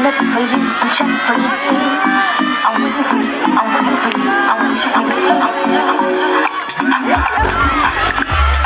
looking for you, I'm checking for you. I'm waiting for you, I'm waiting for you, I'm wishing for you.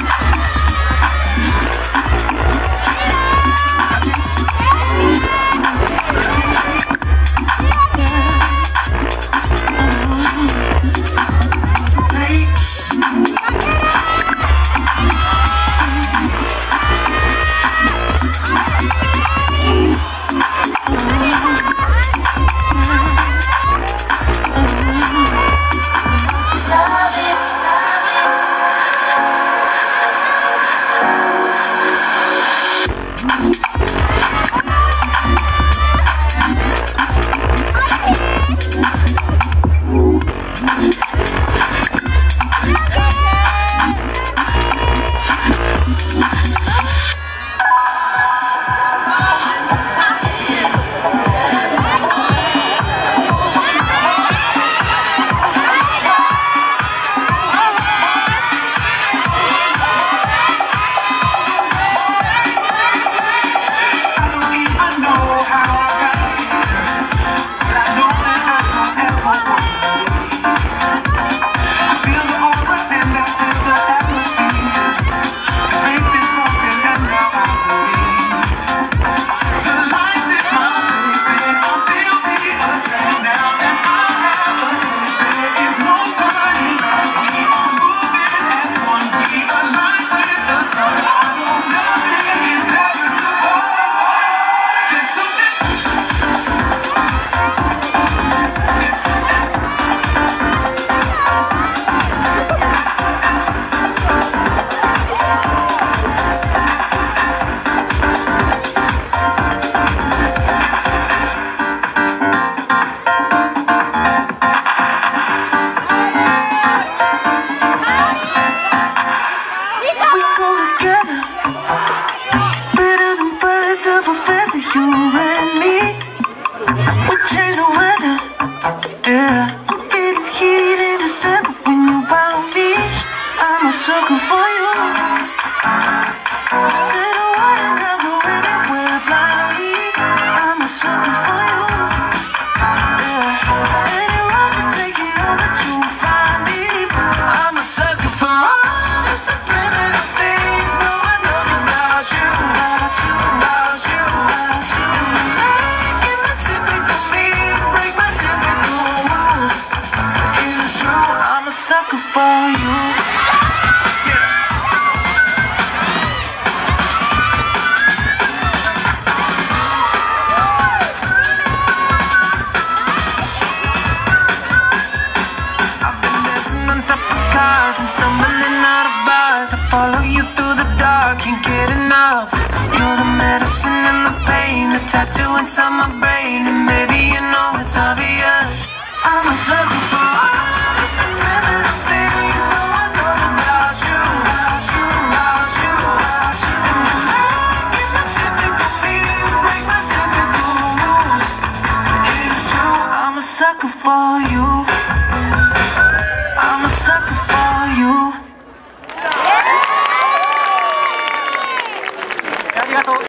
And stumbling out of bars, I follow you through the dark, can't get enough. You're the medicine and the pain, the tattoo inside my brain, and baby you know it's obvious. I'm a sucker for